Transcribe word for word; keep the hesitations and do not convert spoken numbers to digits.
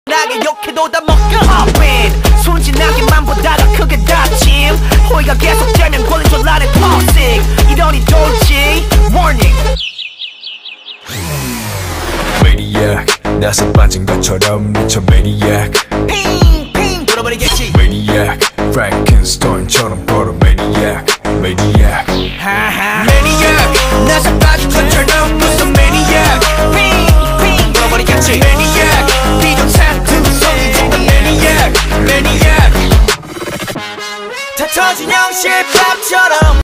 나게 욕해도 다 먹여 Poppin 순진하게만 보다가 크게 다짐 호의가 계속되면 걸린 전란의 toxic 이러니 돌지 Warning Maniac 나서 빠진 것처럼 미쳐 Maniac 핑핑 돌아버리겠지 Maniac Frankenstein처럼 걸어 Maniac Maniac 하하 Maniac 나서 빠진 것처럼 무슨 Maniac 핑핑 돌아버리겠지 Maniac 비정상 등성이 된다 Maniac Maniac 다 터진 형식 밥처럼